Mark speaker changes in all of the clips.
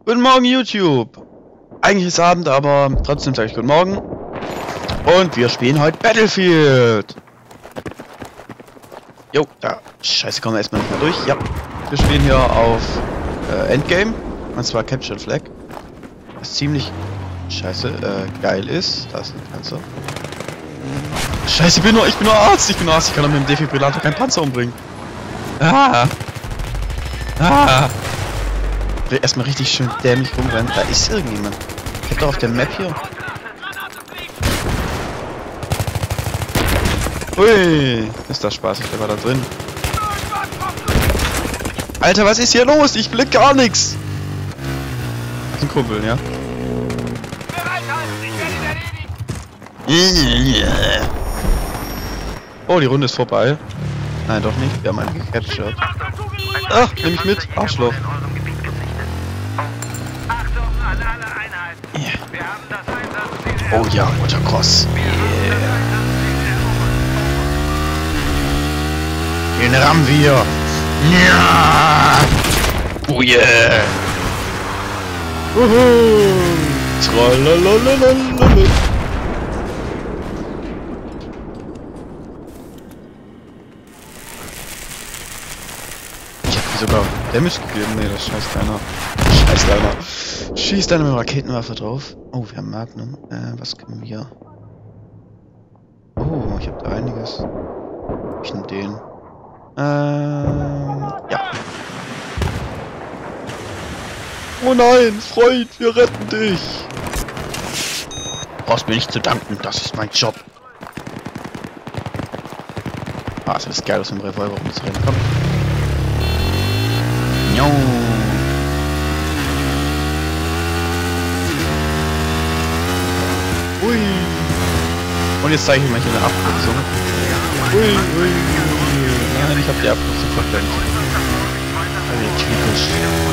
Speaker 1: Guten Morgen, YouTube! Eigentlich ist Abend, aber trotzdem sage ich guten Morgen. Und wir spielen heute Battlefield! Jo, da. Scheiße, kommen wir erstmal nicht mehr durch. Ja. Wir spielen hier auf Endgame. Und zwar Captured Flag. Was ziemlich geil ist. Da ist ein Panzer. Scheiße, ich bin nur Arzt! Ich kann doch mit dem Defibrillator keinen Panzer umbringen. Ich will erstmal richtig schön dämlich rumrennen. Da ist irgendjemand. Ich hab doch auf der Map hier. Ui, ist das spaßig, der war da drin. Alter, was ist hier los? Ich blick gar nichts. Das ist ein Kumpel, ja. Oh, die Runde ist vorbei. Nein, doch nicht. Wir haben einen gecaptured. Ach, nimm mich mit. Arschloch. Yeah. Oh ja, Motocross. Yeah. Den rammen wir. Ja. Oh yeah. Tralalalala. Sogar Damage gegeben? Nee, das scheißt keiner. Schießt einer mit Raketenwaffe drauf. Oh, wir haben Magnum. Was können wir? Oh, ich habe da einiges. Ich nehm den. Ja. Oh nein, Freund, wir retten dich. Brauchst mir nicht zu danken, das ist mein Job. Ah, es ist geil, aus dem Revolver rumzurennen. Komm. Jo. Ui. Und jetzt zeige ich mal hier eine Abkürzung. Ui. Nein, ich habe die Abkürzung verpennt. Typisch.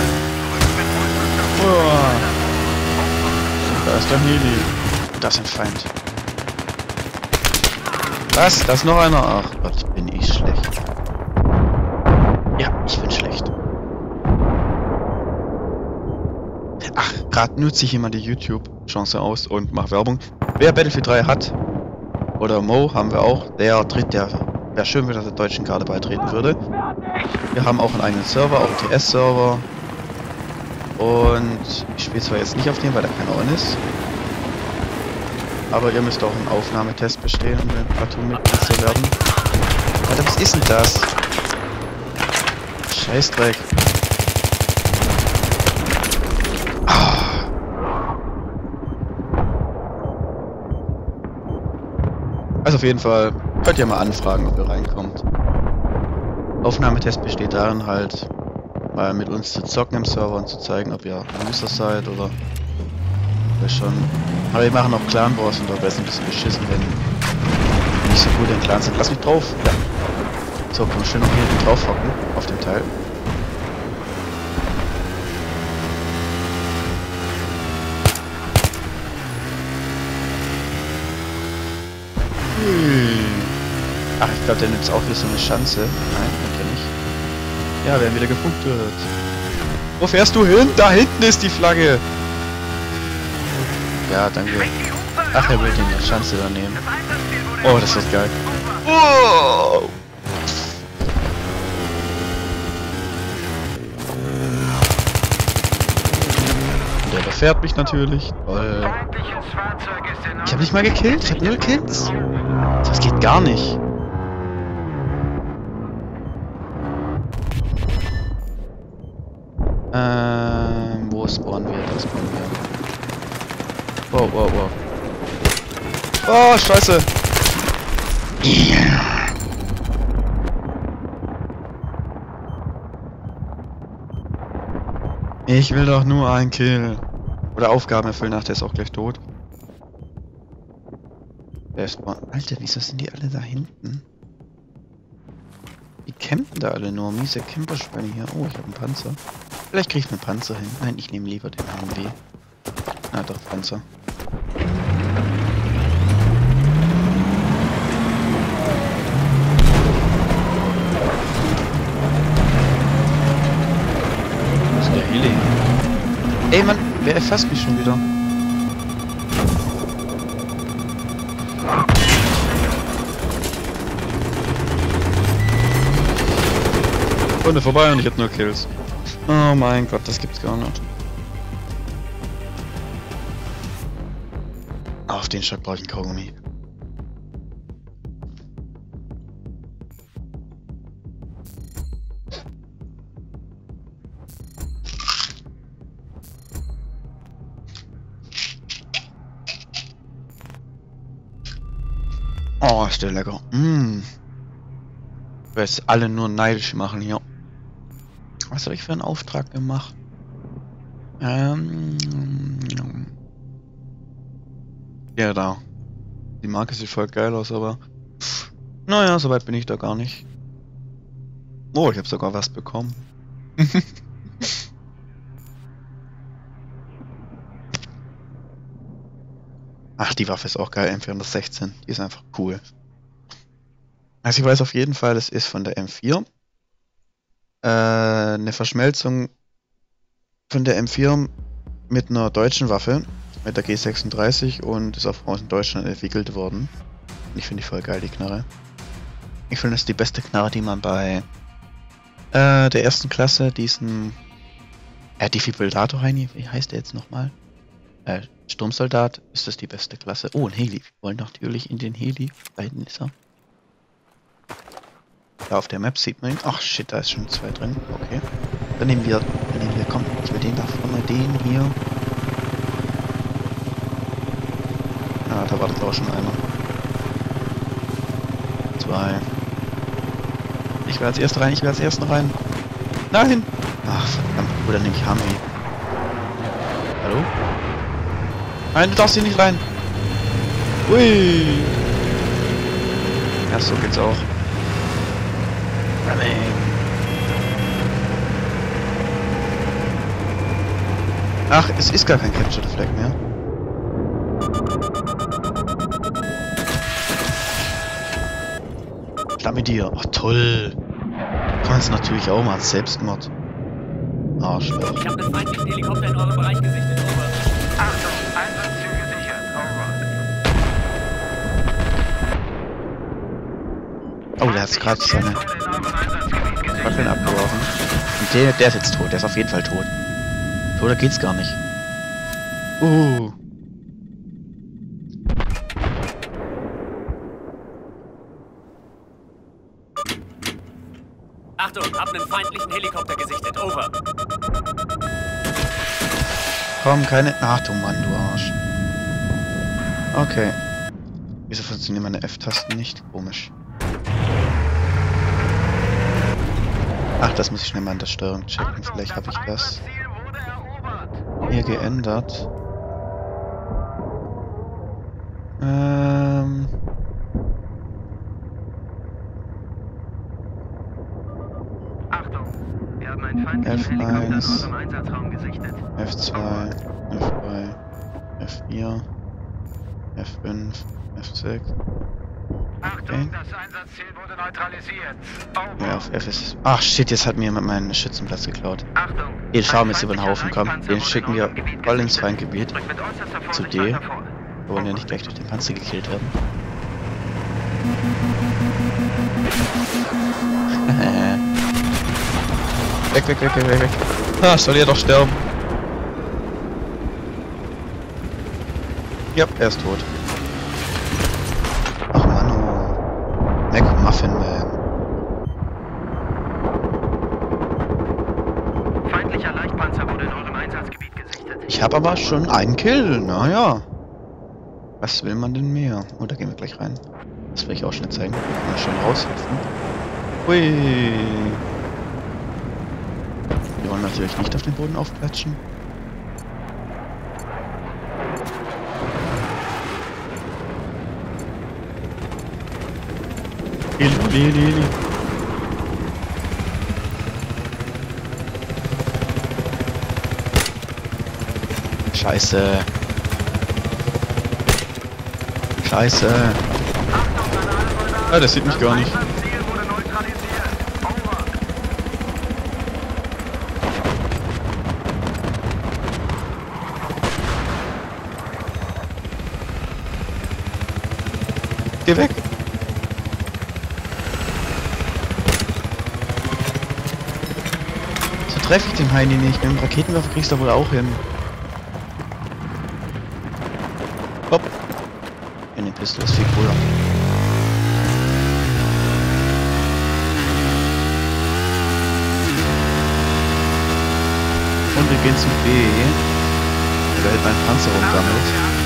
Speaker 1: Oh. Da ist der Heli. Das ist ein Feind. Was? Da ist noch einer? Ach Gott, bin ich schlecht. Ja, ich bin schlecht. Ach, gerade nutze ich immer die YouTube-Chance aus und mache Werbung. Wer Battlefield 3 hat, oder Mo haben wir auch, wäre schön, wenn er der deutschen Garde beitreten würde. Wir haben auch einen eigenen Server, auch einen TS-Server. Und ich spiele zwar jetzt nicht auf dem, weil da keiner on ist. Aber ihr müsst auch einen Aufnahmetest bestehen, um den Platoon-Mitglied zu werden. Alter, was ist denn das? Scheißdreck. Also auf jeden Fall könnt ihr mal anfragen, ob ihr reinkommt. Aufnahmetest besteht darin halt, mal mit uns zu zocken im Server und zu zeigen, ob ihr User seid oder schon. Aber wir machen auch Clan Wars und da wäre es ein bisschen beschissen, wenn wir nicht so gut in Clans sind. Lass mich drauf! Ja. So, komm schön noch hier hinten drauf hocken, auf dem Teil. Ach, ich glaube, der nimmt auch hier so eine Schanze. Nein, kennt er nicht. Ja, wir werden wieder gefunktet. Wo fährst du hin? Da hinten ist die Flagge! Ja, danke. Ach, er will die Schanze da nehmen. Oh, das ist geil. Oh! Und der überfährt mich natürlich. Toll. Ich habe nicht mal gekillt. Ich habe 0 Kills. Das geht gar nicht. Wo spawnen wir? Da spawnen wir. Wow. Oh, scheiße. Yeah. Ich will doch nur einen Kill. Oder Aufgaben erfüllen, nach der ist auch gleich tot. Alter, wieso sind die alle da hinten? Die campen da alle nur. Miese Camperschweine hier. Oh, ich habe einen Panzer. Vielleicht kriege ich einen Panzer hin. Nein, ich nehme lieber den HMW. Na doch, Panzer. Wo ist der Heli? Ey Mann, wer erfasst mich schon wieder? Runde vorbei und ich hab nur Kills. Oh mein Gott, das gibt's gar nicht. Auf den Schock brauche ich einen Kaugummi. Oh, ist der lecker. Ich werde jetzt alle nur neidisch machen hier. Was habe ich für einen Auftrag gemacht? Ja, da. Die Marke sieht voll geil aus, aber... Naja, soweit bin ich da gar nicht. Oh, ich habe sogar was bekommen. Ach, die Waffe ist auch geil, M416. Die ist einfach cool. Also ich weiß auf jeden Fall, das ist von der M4. Eine Verschmelzung von der M4 mit einer deutschen Waffe, mit der G36, und ist auch aus Deutschland entwickelt worden. Und ich finde die voll geil, die Knarre. Ich finde, das ist die beste Knarre, die man bei der ersten Klasse, diesen Defibrillator, wie heißt der jetzt nochmal? Sturmsoldat, ist das die beste Klasse. Oh, ein Heli. Wir wollen natürlich in den Heli. Da hinten ist er. Da auf der Map sieht man ihn. Ach shit, da ist schon zwei drin. Okay. Dann nehmen wir, komm, ich will den da vorne, den hier. Ah, da wartet auch schon einer. Zwei. Ich will als erster rein, Nein! Ach, verdammt. Oder nehme ich Humvee. Hallo? Nein, du darfst hier nicht rein. Ui! Ja, so geht's auch. Ach, es ist gar kein Capture the Flag mehr. Klar mit dir. Ach toll. Kannst natürlich auch mal Selbstmord. Arschloch.
Speaker 2: Ich habe einen feindlichen Helikopter in eurem Bereich gesichtet. Over.
Speaker 3: Achtung, Einsatzziel gesichert. Over.
Speaker 1: Oh, der hat gerade seine Waffeln abgeworfen. Und der ist jetzt tot. Der ist auf jeden Fall tot. Toter geht's gar nicht.
Speaker 2: Achtung, hab einen feindlichen Helikopter gesichtet. Over.
Speaker 1: Komm, keine... Ach du Mann, du Arsch. Okay. Wieso funktionieren meine F-Tasten nicht? Komisch. Ach, das muss ich schnell mal an der Steuerung checken. Vielleicht habe ich das hier geändert.
Speaker 3: Achtung, wir haben einen feindlichen Helikopter in eurem Einsatzraum gesichtet.
Speaker 1: F2, F3, F4, F5, F6.
Speaker 3: Achtung, das Einsatzziel wurde neutralisiert. Over.
Speaker 1: Ja, auf F ist... Ach shit, jetzt hat mir jemand meinen Schützenplatz geklaut.
Speaker 3: Achtung,
Speaker 1: Den schauen wir jetzt über den Haufen, komm. Den schicken wir voll ins Feindgebiet. Zu D. Wir wollen ja nicht gleich durch den Panzer gekillt werden. Weg. Ah, soll er doch sterben. Ja, er ist tot. Ach Mann, oh. McMuffin Man.
Speaker 3: Feindlicher Leichtpanzer wurde in eurem Einsatzgebiet gesichtet.
Speaker 1: Ich habe aber schon einen Kill, naja. Was will man denn mehr? Oh, da gehen wir gleich rein. Das will ich auch schnell zeigen. Mal schön raushüpfen. Hui. Wir wollen natürlich nicht auf den Boden aufplatschen. Scheiße. Ah, das sieht mich gar nicht.
Speaker 3: Einsatzziel wurde neutralisiert. Over.
Speaker 1: geh weg! So treffe ich den Heini nicht. Mit dem Raketenwerfer kriegst du wohl auch hin. Hopp! In den Pistol ist viel cooler. Und wir gehen zu B. Da behält mein Panzer rumgammelt.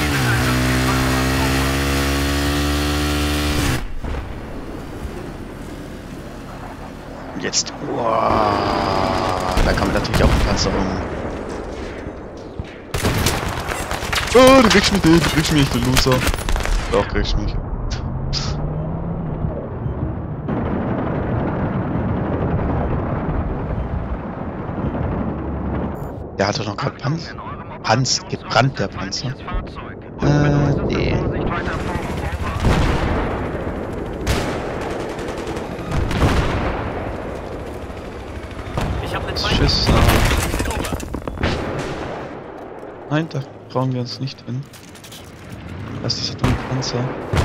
Speaker 1: Und jetzt. Wow, da kann man natürlich auch ein Panzer rum. Oh, du kriegst mich nicht, du kriegst mich nicht, du Loser. Doch, kriegst mich. Der hatte noch kein Panzer. Gebrannt, der Panzer. Nee.
Speaker 2: Ich hab einen
Speaker 1: Tschüss.
Speaker 2: feindlichen Over.
Speaker 1: Nein, da brauchen wir uns nicht hin. Lass dieser dumme Panzer.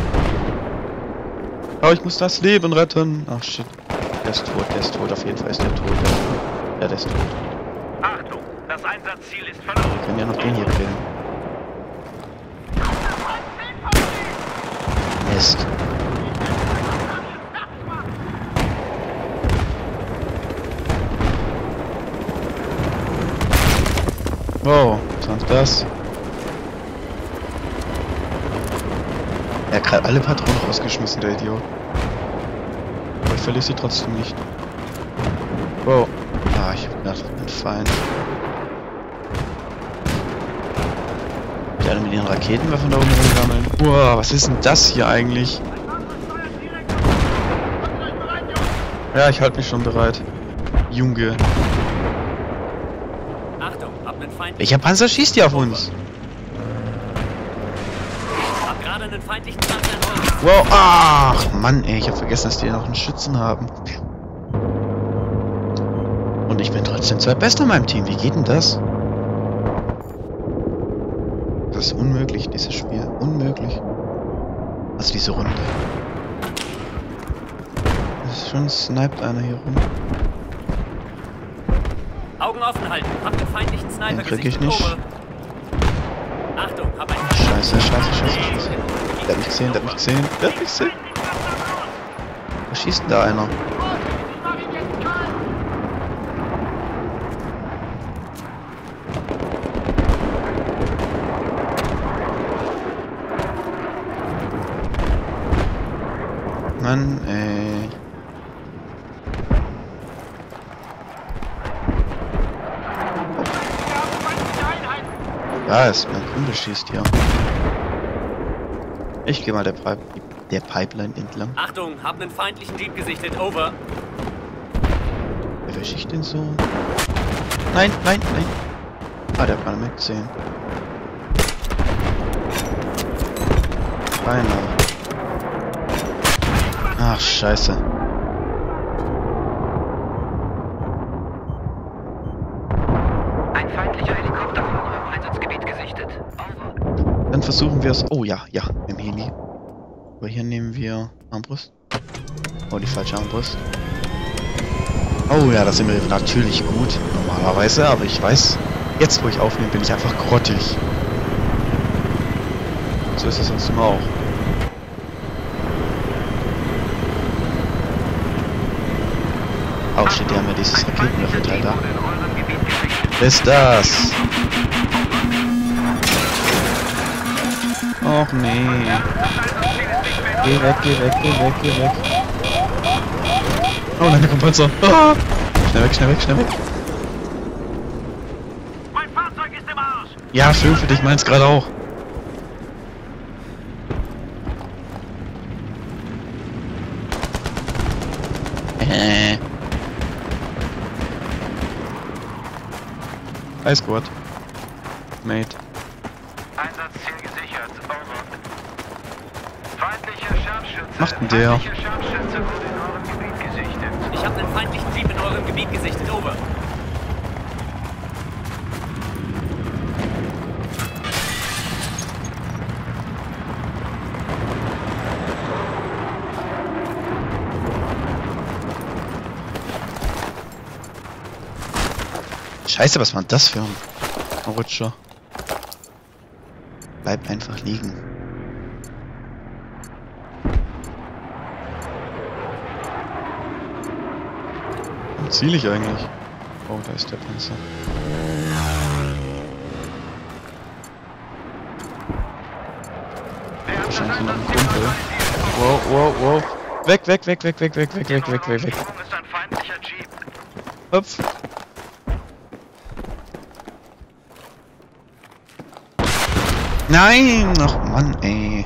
Speaker 1: Aber ich muss das Leben retten. Ach shit. Der ist tot, auf jeden Fall ist der tot. Ja, der ist tot.
Speaker 3: Achtung, das Einsatzziel ist verloren.
Speaker 1: Wir können ja noch den hier killen. Mist. Wow, was war das? Er hat gerade alle Patronen rausgeschmissen, der Idiot. Aber ich verliere sie trotzdem nicht. Wow. Ah, ich hab gedacht, ein Feind. Die alle mit ihren Raketenwerfern da oben rumgammeln. Wow, was ist denn das hier eigentlich? Ja, ich halte mich schon bereit. Junge.
Speaker 2: Achtung, hab einen feindlichen.
Speaker 1: Welcher Panzer schießt hier auf uns?
Speaker 2: Hab gerade einen feindlichen Panzer in Over.
Speaker 1: Wow, ach Mann, ey, ich hab vergessen, dass die noch einen Schützen haben. Und ich bin trotzdem zweitbester in meinem Team. Wie geht denn das? Das ist unmöglich, dieses Spiel. Unmöglich. Also diese Runde. Das ist schon sniped einer hier rum.
Speaker 2: Augen offen halten. Hab den feindlichen Sniper
Speaker 1: Den krieg ich
Speaker 2: gesichtet.
Speaker 1: nicht.
Speaker 2: Over. Achtung, hab einen
Speaker 1: Scheiße. Der hat mich gesehen. Wo schießt denn da einer? Mann, ey. Ja, mein Kunde schießt hier. Ich gehe mal der Pipeline entlang.
Speaker 2: Achtung, hab einen feindlichen Jeep gesichtet. Over.
Speaker 1: Erwische ich den so? Nein. Ah, der hat gerade mitgesehen. Beinahe. Ach, scheiße.
Speaker 3: Ein feindlicher Helikopter von eurem Einsatzgebiet gesichtet. Over.
Speaker 1: Dann versuchen wir es. Oh ja, im Heli. Aber hier nehmen wir Armbrust. Oh, die falsche Armbrust. Oh ja, da sind wir natürlich gut. Normalerweise, aber ich weiß, jetzt wo ich aufnehme, bin ich einfach grottig. So ist es sonst immer auch. Oh shit, die haben ja dieses Raketenwerferteil da. Wer ist das? Och nee. Geh weg. Oh nein, da kommt Panzer. Ah! Schnell weg.
Speaker 3: Mein Fahrzeug ist im Arsch!
Speaker 1: Ja, schön für dich, meins gerade auch. Hi Squad. Mate.
Speaker 3: Einsatzziel gesichert. Over. Feindlicher Scharfschütze.
Speaker 1: Macht denn der?
Speaker 3: Feindlicher Scharfschütze wurde in eurem Gebiet gesichtet.
Speaker 2: Ich hab einen feindlichen Jeep in eurem Gebiet gesichtet. Over.
Speaker 1: Scheiße, was war denn das für ein Rutscher? Bleib einfach liegen. Wo ziel ich eigentlich? Oh, da ist der Panzer. Wahrscheinlich noch ein Kumpel. Wow, wow, wow. Weg, weg, weg, weg, weg, weg, weg, weg, weg, weg, weg.
Speaker 3: Ist ein feindlicher Jeep.
Speaker 1: Hüpf. Nein! Ach Mann, ey.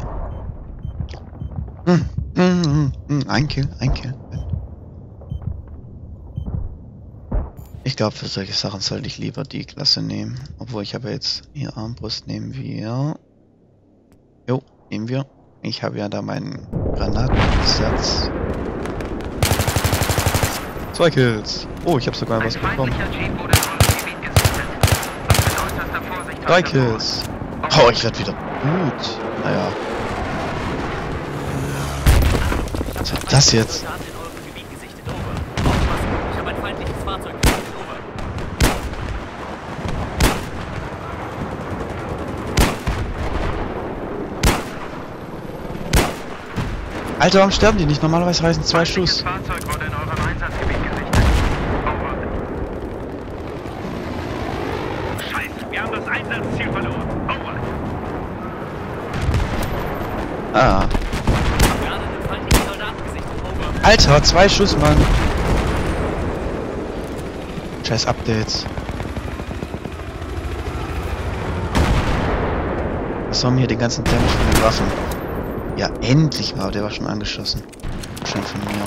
Speaker 1: Ein Kill, ein Kill. Ich glaube, für solche Sachen sollte ich lieber die Klasse nehmen. Obwohl, ich habe jetzt hier Armbrust, nehmen wir. Jo, nehmen wir. Ich habe ja da meinen Granatensatz. 2 Kills. Oh, ich habe sogar was bekommen. 3 Kills. Oh, ich werde wieder gut. Naja. Was war das jetzt?
Speaker 2: Schaden in eurem Gebiet gesichtet. Over. Aufpassen. Ich habe ein feindliches Fahrzeug gesichtet. Over.
Speaker 1: Alter, warum sterben die nicht? Normalerweise reißen 2 Schuss.
Speaker 3: Fahrzeug wurde in eurem Einsatzgebiet gesichtet. Over. Scheiße, wir haben das Einsatzziel verloren. Over.
Speaker 1: Ah.
Speaker 2: Gerade einen feindlichen Soldaten gesichtet. Over.
Speaker 1: Alter, 2 Schuss, Mann. Scheiß Updates. Was haben hier den ganzen Damage von den Waffen? Ja, endlich mal, der war schon angeschossen. Wahrscheinlich von mir.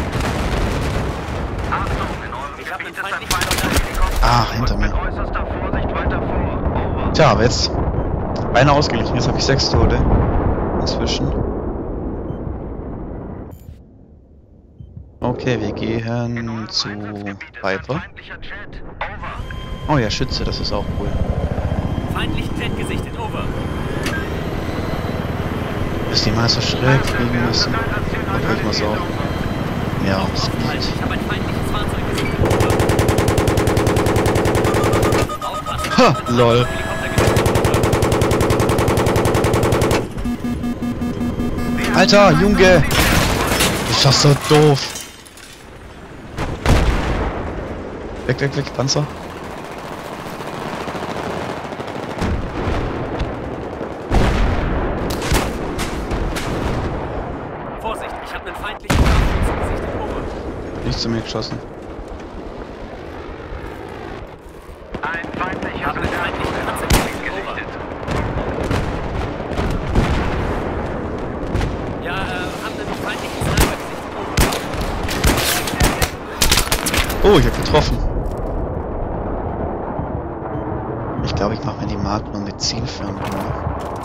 Speaker 3: Achtung, in eurem
Speaker 2: Ich habe
Speaker 3: Gebiet
Speaker 2: einen
Speaker 3: ist ein
Speaker 2: feindlichen
Speaker 3: feindlicher
Speaker 2: Soldaten.
Speaker 3: Helikopter.
Speaker 1: Ah, hinter
Speaker 3: Mit
Speaker 1: mir.
Speaker 3: äußerster Vorsicht weiter vor. Over.
Speaker 1: Tja, aber jetzt beinahe ausgeglichen. Jetzt habe ich 6 Tote. Inzwischen. Okay, wir gehen zu Viper.
Speaker 3: Feindlicher Jet. Over.
Speaker 1: Oh ja, Schütze, das ist auch cool.
Speaker 2: Feindlichen Jet gesichtet. Over.
Speaker 1: Bis die mal so schräg fliegen müssen. Dann höre ich mal so. Ja,
Speaker 2: Aufpassen. Ich habe ein feindliches Fahrzeug gesichtet. Over. Aufpassen.
Speaker 1: Ha, lol.
Speaker 2: Helikopter gesichtet. Over.
Speaker 1: Alter, Junge! Ist das so doof? Weg, weg, weg, Panzer.
Speaker 2: Vorsicht, ich habe einen feindlichen Kampfschützen gesichtet. Over.
Speaker 1: Nicht zu mir geschossen.
Speaker 3: Ein feindlicher
Speaker 2: Haben einen
Speaker 3: Soldat
Speaker 2: feindlichen
Speaker 3: wurde in
Speaker 2: Panzer
Speaker 3: eurem Gebiet
Speaker 2: gesichtet. Over.
Speaker 3: gesichtet.
Speaker 2: Ja, haben einen feindlichen Sniper gesichtet. Over.
Speaker 1: Oh, ich hab getroffen. Ich glaube, ich mache mir die Magnum mit Zielfernrohr.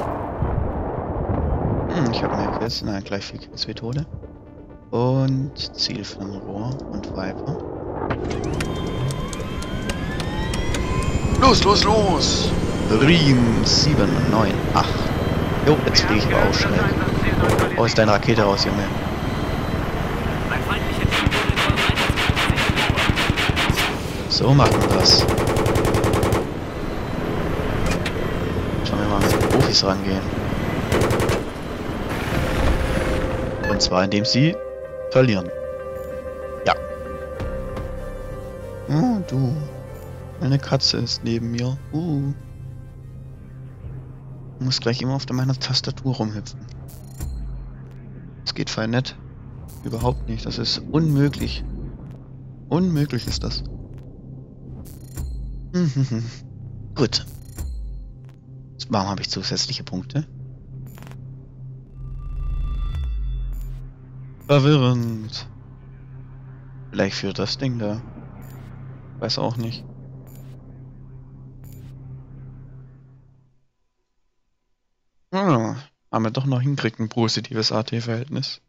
Speaker 1: Ich habe mehr Kills. Nein, gleich 4 Kills wie Tode. Und Zielfernrohr und Viper. Los, los, los! Riem 7, 9, 8. Jo, jetzt fliege ich aber auch schnell. Oh, ist deine Rakete raus, Junge.
Speaker 2: Ein feindlicher Jeep wurde in eurem Einsatzgebiet gesichtet. Over.
Speaker 1: So macht man das. Schauen wir mal mit Profis rangehen. Und zwar indem sie verlieren. Ja. Oh, du. Eine Katze ist neben mir. Ich muss gleich immer auf meiner Tastatur rumhüpfen. Das geht voll nett. Überhaupt nicht. Das ist unmöglich. Unmöglich ist das. Gut. Warum habe ich zusätzliche Punkte? Verwirrend. Vielleicht führt das Ding da. Weiß auch nicht. Ah, haben wir doch noch hinkriegt, ein positives AT-Verhältnis.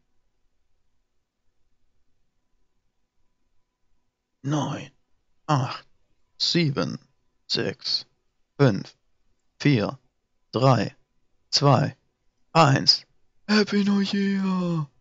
Speaker 1: 9, 8, 7, 6, 5, 4, 3, 2, 1. Happy New Year!